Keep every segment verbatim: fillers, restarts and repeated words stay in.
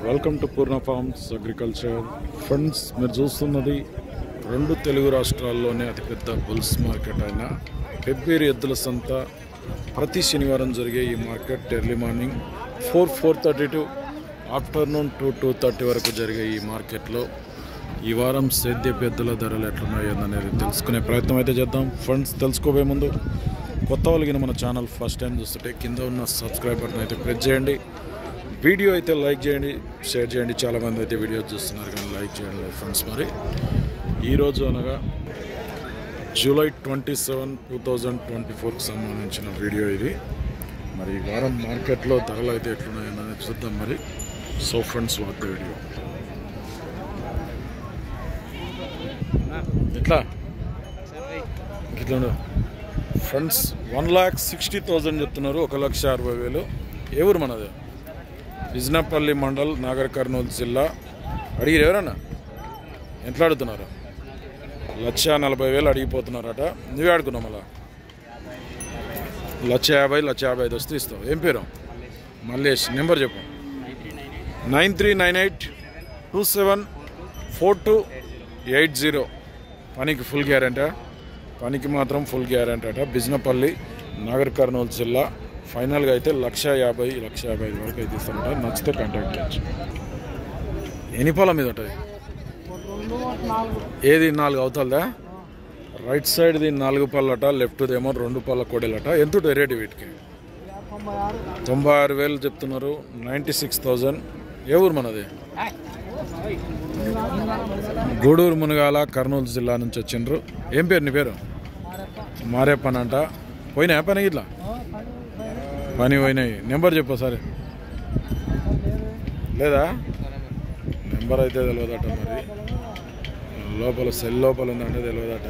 Welcome to Purna farms agriculture. Friends, మీరు చూస్తున్నది రెండు తెలుగు రాష్ట్రాల్లోనే అతిపెద్ద బుల్స్ మార్కెట్ అయిన పెబ్బేరు ఎద్దుల సంత. ప్రతి శనివారం జరిగే ఈ market early morning four four thirty to afternoon two two thirty వరకు జరిగే ఈ మార్కెట్లో ఈ వారం సేద్యపు ఎద్దుల ధరలు ఎట్లున్నాయి అనేది తెలుసుకునే ప్రయత్నం అయితే చేద్దాం. ఫ్రెండ్స్, తెలుసుకోబోయే ముందు కొత్త వాళ్ళకి మన ఛానల్ ఫస్ట్ టైం చూస్తుంటే కింద ఉన్న సబ్స్క్రైబ్ బటన్ అయితే ప్రెస్ చేయండి. వీడియో అయితే లైక్ చేయండి, షేర్ చేయండి. చాలామంది అయితే వీడియో చూస్తున్నారు కానీ లైక్ చేయండి ఫ్రెండ్స్. మరి ఈరోజు అనగా July twenty seven two thousand twenty ఫోర్కి సంబంధించిన వీడియో ఇది. మరి ఈ వారం మార్కెట్లో ధరలు అయితే ఎట్లున్నాయని చూద్దాం. మరి so friends, what the video. ఎట్లా ఇట్లా friends, one lakh sixty thousand చెప్తున్నారు, ఒక లక్ష అరవై వేలు. ఏ ఊరు మనది? బిజ్నపల్లి మండల్, నాగర్ కర్నూలు జిల్లా. అడిగిరు ఎవరన్నా? ఎట్లా అడుగుతున్నారు? లక్ష నలభై వేలు అడిగిపోతున్నారట. నువ్వే ఆడుకున్నావు మళ్ళా? లక్ష యాభై లక్ష యాభై ఐదు వస్తే ఇస్తావు. ఏం పేరు? మల్లేష్. నెంబర్ చెప్పు. Nine three nine eight two seven four two eight zero. పనికి ఫుల్ గ్యారెంటీ, పనికి మాత్రం ఫుల్ గ్యారెంటీ అట. బిజ్నపల్లి, నాగర్ కర్నూలు జిల్లా. ఫైనల్గా అయితే లక్ష యాభై లక్ష యాభై ఐదు వరకు అయితే ఇస్తామంట. నచ్చితే కాంటాక్ట్ చేయొచ్చు. ఎన్ని పాల మీద ఉంటుంది? ఏది నాలుగు అవుతుందా? రైట్ సైడ్ది నాలుగు పళ్ళట, లెఫ్ట్దేమో రెండు పళ్ళ కోడేలట. ఎంత ఉంటుంది రేటు వీటికి? తొంభై ఆరు వేలు చెప్తున్నారు. Ninety six thousand. ఏ ఊరు మనది? గూడూరు మునగాల, కర్నూలు జిల్లా నుంచి వచ్చిండ్రు. ఏం పేరు నీ పేరు? మారేపని అంట. పోయినా పని ఇట్లా పని పోయినాయి. నెంబర్ చెప్పు సరే. లేదా నెంబర్ అయితే తెలియదట. మరి లోపల సెల్ లోపల ఉందంటే తెలియదట.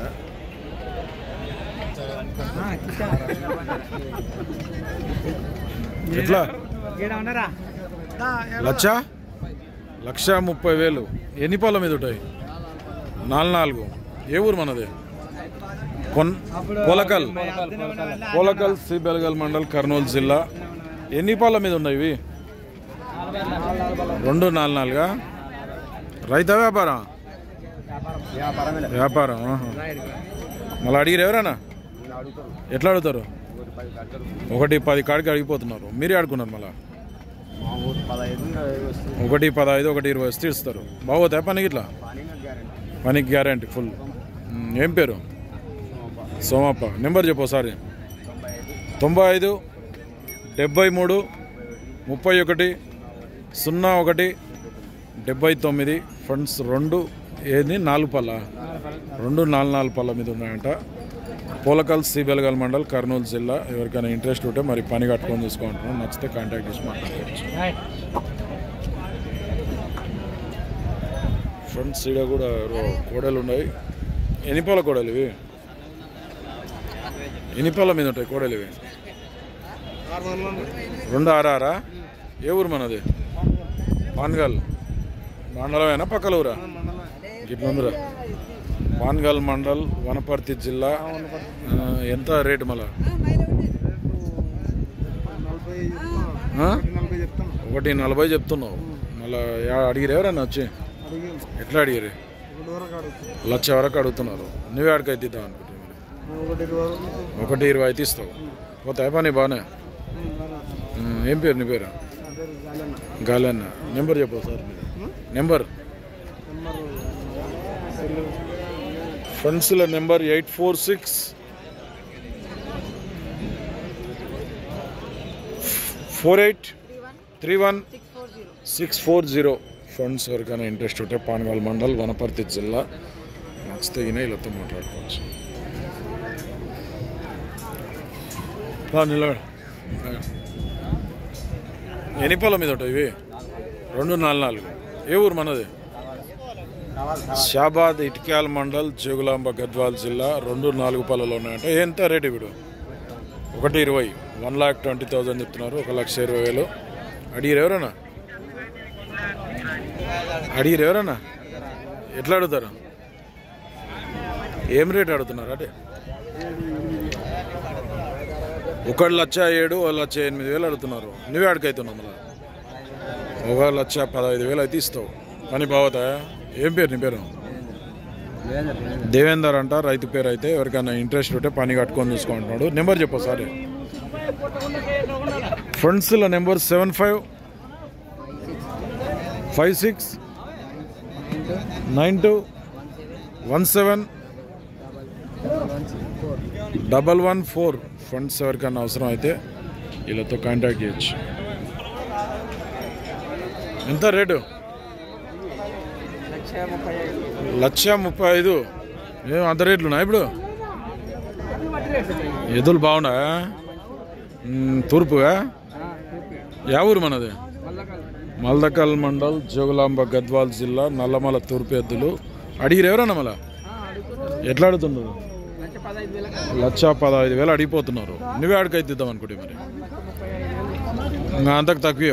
ఎట్లా? లక్ష లక్ష ముప్పై వేలు. ఎన్ని పాల మీద ఉంటాయి? నాలుగు నాలుగు. ఏ ఊరు మనది? కొన్ పోలకల్ పోలకల్ సి బెలగల్ మండల్, కర్నూలు జిల్లా. ఎన్ని పాల మీద ఉన్నాయి ఇవి? రెండు నాలుగు నాలుగా. రైతా వ్యాపారం? వ్యాపారం. మళ్ళీ అడిగిరు ఎవరన్నా? ఎట్లా అడుగుతారు? ఒకటి పది కాడికి అడిగిపోతున్నారు. మీరే ఆడుకున్నారు. మళ్ళా ఒకటి పదహైదు ఒకటి ఇరవై వస్తే ఇస్తారు. బాగోతాయి పనికి? ఇట్లా పనికి గ్యారంటీ ఫుల్. ఏం పేరు? సోమప్ప. నెంబర్ చెప్పు ఒకసారి. తొంభై ఐదు డెబ్బై మూడు ముప్పై ఒకటి సున్నా ఒకటి డెబ్బై తొమ్మిది. ఫ్రెండ్స్, రెండు ఏది నాలుగు పళ్ళ రెండు నాలుగు నాలుగు పళ్ళ మీద ఉన్నాయంట. పోలకల్ సి బెలగల్ మండల్, కర్నూలు జిల్లా. ఎవరికైనా ఇంట్రెస్ట్ ఉంటే మరి పని కట్టుకొని చూసుకుంటున్నాం. నచ్చితే కాంటాక్ట్ చేసి మాట్లాడుకోవచ్చు. ఫ్రెండ్స్, ఇక్కడ కూడా కోడలు ఉన్నాయి. ఎన్ని పాల కోడలు ఇవి? ఎన్ని పాల మీద ఉంటాయి కోడలు ఇవి? రెండు ఆరారా. ఏ ఊరు మనది? పాన్గల్ మండలమేనా పక్కల ఊరా? ఇట్లా పాన్గల్ మండల్, వనపర్తి జిల్లా. ఎంత రేటు మళ్ళా? ఒకటి నలభై చెప్తున్నావు. మళ్ళీ అడిగిరు ఎవరన్నా వచ్చి? ఎట్లా అడిగారు? లక్ష వరకు అడుగుతున్నారు. నువ్వే ఆడికైతే ఇద్దాం అనుకుంటున్నావు. ఒకటి ఇరవై అయితే ఇస్తావు. పోతాయి పని బాగానే. ఏం పేరు నీ పేరు? గాలన్న. నెంబర్ చెప్పు సార్. నెంబర్ ఫ్రెండ్స్ల number eight four six four eight three one six four zero. Friends, ఎవరికైనా ఇంట్రెస్ట్ ఉంటే పాన్గల్ మండల్, వనపర్తి జిల్లా. నచ్చితే ఈయన వీళ్ళతో మాట్లాడుకోవచ్చు. నిలబడి ఎన్ని పాల మీద ఉంటాయి ఇవి? రెండు నాలుగు నాలుగు. ఏ ఊరు మనది? షాబాద్, ఇటిక్యాల మండల్, జోగులాంబ, గద్వాల్ జిల్లా. రెండు నాలుగు పాలలో ఉన్నాయంట. ఎంత రేటు ఇప్పుడు? ఒకటి ఇరవై. వన్ ల్యాక్ ట్వంటీ థౌజండ్ చెప్తున్నారు, ఒక లక్ష ఇరవై వేలు. అడిగిరు ఎవరన్నా? అడిగిరు ఎవరన్నా? ఎట్లా అడుగుతారు? ఏం రేట్ అడుగుతున్నారు? అంటే ఒకటి లక్ష ఏడు, లక్ష ఎనిమిది వేలు అడుగుతున్నారు. నువ్వే అడిగైతున్నావు. మళ్ళీ ఒక లక్ష పదహైదు వేలు అయితే ఇస్తావు. పని బాగుతాయా? ఏం పేరు నీ పేరు? దేవేందర్ అంట, రైతు పేరు. అయితే ఎవరికైనా ఇంట్రెస్ట్ ఉంటే పని కట్టుకొని చూసుకుంటున్నాడు. నెంబర్ చెప్పు సార్. ఫ్రెండ్స్ల number seven five five six nine two one seven double one four. Funds ఎవరికైనా అవసరం అయితే వీళ్ళతో కాంటాక్ట్ చేయొచ్చు. ఎంత రేటు? లక్ష ముప్పై ఐదు. ఏం అంత రేట్లు ఉన్నాయి ఇప్పుడు? ఎదులు బాగున్నా? తూర్పుగా? యా ఊరు మనది? మల్దకల్ మండల్, జోగులాంబ, గద్వాల్ జిల్లా, నల్లమల తూర్పు ఎద్దులు. అడిగిరు ఎవరన్నా మళ్ళా? ఎట్లా అడుగుతున్నారు? లక్ష పదహైదు వేలు అడిగిపోతున్నారు. నువ్వే అడిగైతే ఇద్దాం అనుకుంటే మరి ఇంకా అంతకు తక్కువ.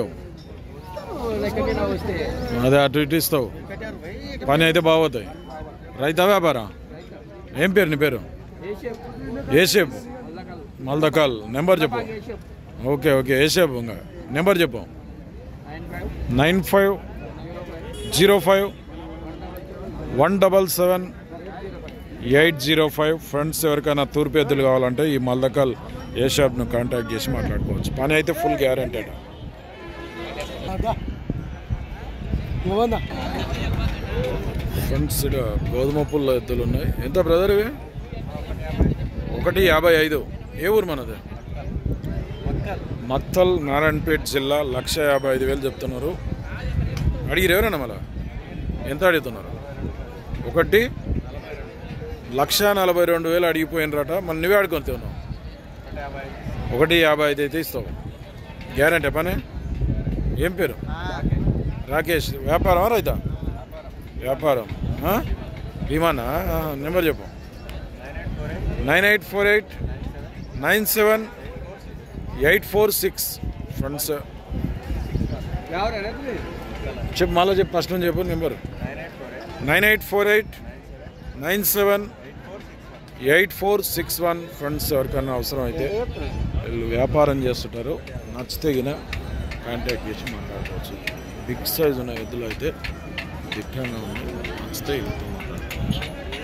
అదే అటు ఇటు ఇస్తావు. పని అయితే బాగోతాయి. రైతా వ్యాపారా? ఏం పేరు నీ పేరు? ఏషేపు మల్దకల్. నెంబర్ చెప్పు. Okay okay Eshepu. ఇంకా నెంబర్ చెప్పు. Nine five zero five one double seven eight zero five. Friends ఎవరికైనా తూర్పు ఎద్దులు కావాలంటే ఈ మల్దకల్ ఏ షాప్ను కాంటాక్ట్ చేసి మాట్లాడుకోవచ్చు. పని అయితే ఫుల్ గ్యారెంటెడ్. ఫ్రెండ్స్ ఇక్కడ గోధుమ పుల్ల ఎద్దులు ఉన్నాయి. ఎంత బ్రదర్ ఇవి? ఒకటి యాభై ఐదు. ఏ ఊరు మనది? మత్తల్, నారాయణపేట్ జిల్లా. లక్ష యాభై ఐదు వేలు చెప్తున్నారు. అడిగిరు ఎవరన్నా మళ్ళా? ఎంత అడుగుతున్నారు? ఒకటి లక్ష నలభై రెండు వేలు అడిగిపోయినరట. మళ్ళీ నువ్వే అడుగుకొని ఉన్నావు. ఒకటి యాభై ఐదు అయితే ఇస్తావు. గ్యారంటీ పని. ఏం పేరు? రాకేష్. వ్యాపారం రైతా? వ్యాపారం. భీమానా? నెంబర్ చెప్పు. Nine eight four eight nine seven eight four six. Friends చెప్పు, మళ్ళీ చెప్పు, ఫస్ట్ నుంచి చెప్పు number. Nine eight four eight nine seven eight four six one. Friends ఎవరికైనా అవసరం అయితే వీళ్ళు వ్యాపారం చేస్తుంటారు. నచ్చితే గిన కాంటాక్ట్ చేసి మాట్లాడుకోవచ్చు. బిగ్ సైజ్ ఉన్న ఎద్దులు అయితే దిట్టంగా ఉన్నాయి. నచ్చితే వీళ్ళతో మాట్లాడుకోవచ్చు.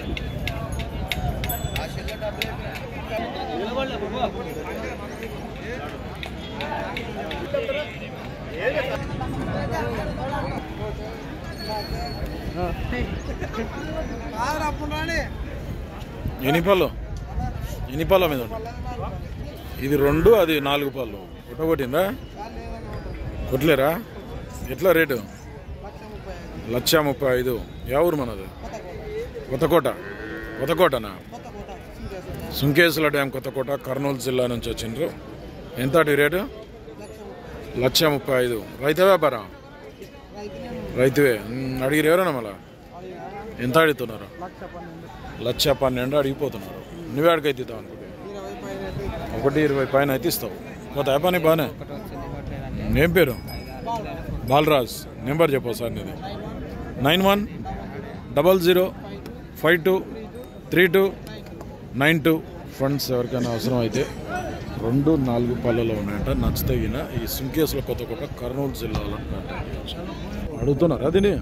ఎన్ని పళ్ళు? ఎన్ని పళ్ళ మీద ఉన్నాయి? ఇది రెండు, అది నాలుగు పళ్ళు. కొట్టగొట్టిందా? కొట్టలేరా? ఎట్లా రేటు? లక్ష ముప్పై ఐదు. యా ఊరు మనది? కొత్తకోట. కొత్తకోటనా? సుంకేసుల డ్యామ్ కొత్తకోట, కర్నూలు జిల్లా నుంచి వచ్చిండ్రు. ఎంత అటు రేటు? లక్ష ముప్పై ఐదు. రైతు వ్యాపారం? రైతువే. అడిగిరు ఎవరన్నా మళ్ళా? ఎంత అడుగుతున్నారు? లక్ష పన్నెండు అడిగిపోతున్నారు. నువ్వే అడిగైతే ఇద్దాం అనుకుంటే ఒకటి ఇరవై పైన అయితే ఇస్తావు. కొత్త పని బాగానే. ఏం పేరు? బాలరాజ్. నెంబర్ చెప్పు సార్ నీది. Nine one double zero five two three two nine two. Friends ఎవరికైనా అవసరం అయితే రెండు నాలుగు పళ్ళలో ఉన్నాయంట. నచ్చితే ఈ సుంకేసుల కొత్త కొత్త కర్నూలు జిల్లాలో అడుగుతున్నారు. అది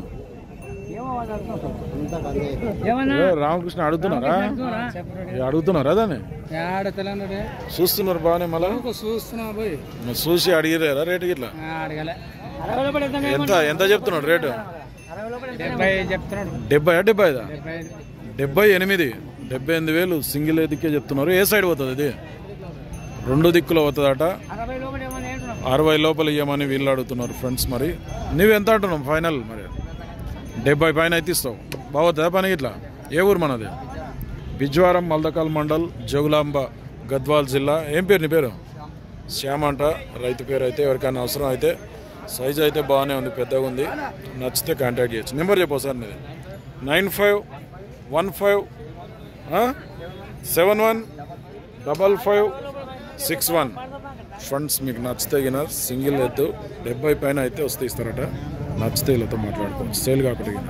రామకృష్ణ అడుగుతున్నారా? అడుగుతున్నారా? అదని చూస్తున్నారు బాగానే. మళ్ళీ చూసి అడిగిరారా రేటు గిట్లా? ఎంత ఎంత చెప్తున్నాడు రేటు? డెబ్బై డెబ్బై ఐదా? డెబ్బై ఎనిమిది. డెబ్బై ఎనిమిది వేలు సింగిల్ దిక్కే చెప్తున్నారు. ఏ సైడ్ పోతుంది ఇది? రెండు దిక్కులో పోతుందట. అరవై లోపల ఇవ్వమని వీళ్ళు అడుగుతున్నారు. ఫ్రెండ్స్ మరి నువ్వెంత అంటున్నావు ఫైనల్? మరి డెబ్బై పైన అయితే ఇస్తావు. బాగుతుందా పని ఇట్లా? ఏ ఊరు మనది? బిజ్వారం, మల్దకల్ మండల్, జోగులాంబ, గద్వాల్ జిల్లా. ఏం పేరు నీ పేరు? శ్యామ్ అంట. రైతు పేరు. అయితే ఎవరికైనా అవసరం అయితే సైజ్ అయితే బాగానే ఉంది, పెద్దగా ఉంది. నచ్చితే కాంటాక్ట్ చేయొచ్చు. నెంబర్ చెప్పు సార్ నీది. Nine five one five seven one double five six one. Friends మీకు నచ్చితే గిన సింగిల్ ఎద్దు డెబ్బై పైన అయితే వస్తే ఇస్తారట. నచ్చితే వీళ్ళతో మాట్లాడుకోవచ్చు. సేల్ కాకుండా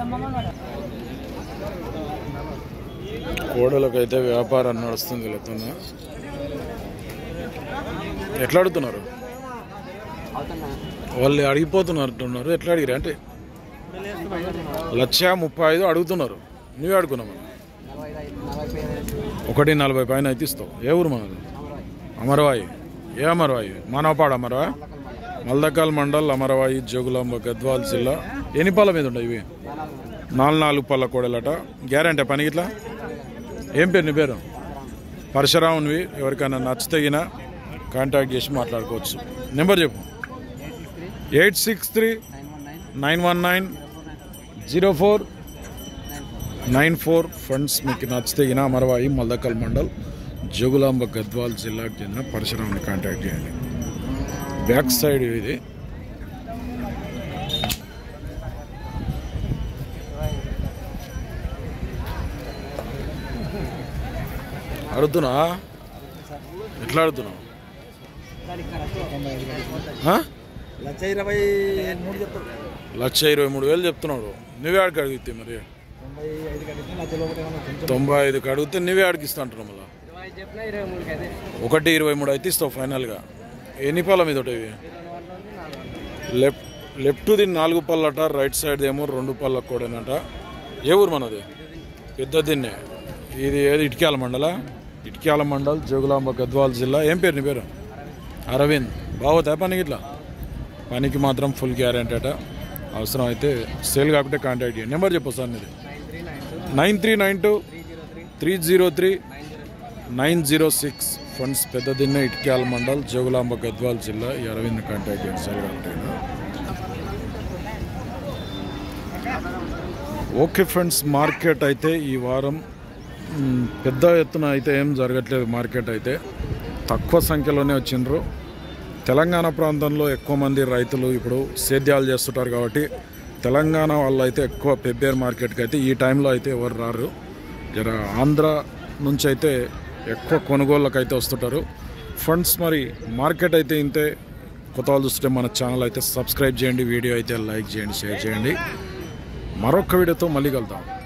కోడలకైతే వ్యాపారం నడుస్తుంది వీళ్ళతో. ఎట్లా అడుగుతున్నారు? వాళ్ళు అడిగిపోతున్నట్టున్నారు. ఎట్లా అడిగారు అంటే లక్ష ముప్పై ఐదు అడుగుతున్నారు. నువ్వే అడుగున్నావు. ఒకటి నలభై పైన అయితే ఇస్తావు. ఏ ఊరు మనది? అమరవాయి. ఏ అమరవాయి? మానవపాడు అమరవాయి, మల్దకల్ మండల్, అమరవాయి, జోగులాంబ, గద్వాల్ జిల్లా. ఎన్ని పళ్ళ మీద ఉంటాయి ఇవి? నాలుగు నాలుగు పళ్ళ కోడలట. గ్యారంటీ పనికి ఇట్లా. ఏం పేరు నీ పేరు? పరశురామునివి. ఎవరికైనా నచ్చితగిన కాంటాక్ట్ చేసి మాట్లాడుకోవచ్చు. నెంబర్ చెప్పు. Eight six three nine one nine zero four nine four. Friends, మీకు నచ్చితగిన అమరవాయి, మల్దకల్ మండల్, జోగులాంబ, గద్వాల్ జిల్లాకు చెందిన పరశురాముని కాంటాక్ట్ చేయండి. బ్యాక్ సైడ్ ఇది. అడుగుతున్నా? ఎట్లా అడుగుతున్నావు? లక్ష ఇరవై మూడు చెప్తాడు. లక్ష ఇరవై మూడు వేలు చెప్తున్నాడు. నువ్వే ఆడికి అడిగితే మరి తొంభై ఐదుకి అడిగితే నువ్వే ఆడికిస్తా అంటున్నావు. మళ్ళీ ఒకటి ఇరవై మూడు అయితే ఇస్తావు ఫైనల్గా. ఎన్ని పళ్ళ మీద ఇవి? లెఫ్ట్ లెఫ్ట్ ది నాలుగు పళ్ళట, రైట్ సైడ్ ఏమో రెండు పళ్ళ కూడానట. ఏ ఊరు మనది? పెద్ద దిన్నే. ఇది ఏది? ఇటుక్యాల మండల. ఇటుక్యాల మండల్, జోగులాంబ, గద్వాల్ జిల్లా. ఏం పేరు నీ పేరు? అరవింద్. బాగుతాయి పనికి ఇట్లా? పనికి మాత్రం ఫుల్ గ్యారెంటీ అట. అవసరం అయితే సేల్ కాకుంటే కాంటాక్ట్ చేయండి. నెంబర్ చెప్పు సార్ మీది. Nine three nine two three zero three nine zero six. Friends, Pedda Dinne, Itikyala mandal, Jogulamba, Gadwal జిల్లా. ఈ అరవింద్ కాంటాక్ట్ చేయండి సేల్ కాకుంటే. ఓకే ఫ్రెండ్స్, మార్కెట్ అయితే ఈ వారం పెద్ద ఎత్తున అయితే ఏం జరగట్లేదు. మార్కెట్ అయితే తక్కువ సంఖ్యలోనే వచ్చిండ్రు. తెలంగాణ ప్రాంతంలో ఎక్కువ మంది రైతులు ఇప్పుడు సేద్యాలు చేస్తుంటారు కాబట్టి తెలంగాణ వాళ్ళు అయితే ఎక్కువ పెబ్బేర్ మార్కెట్కి అయితే ఈ టైంలో అయితే ఎవరు రారు. జర ఆంధ్ర నుంచి అయితే ఎక్కువ కొనుగోళ్ళకి అయితే వస్తుంటారు. ఫ్రెండ్స్, మరి మార్కెట్ అయితే ఇంతే. కొత్త వాళ్ళు చూస్తే మన ఛానల్ అయితే సబ్స్క్రైబ్ చేయండి, వీడియో అయితే లైక్ చేయండి, షేర్ చేయండి. మరొక వీడియోతో మళ్ళీ కలుద్దాం.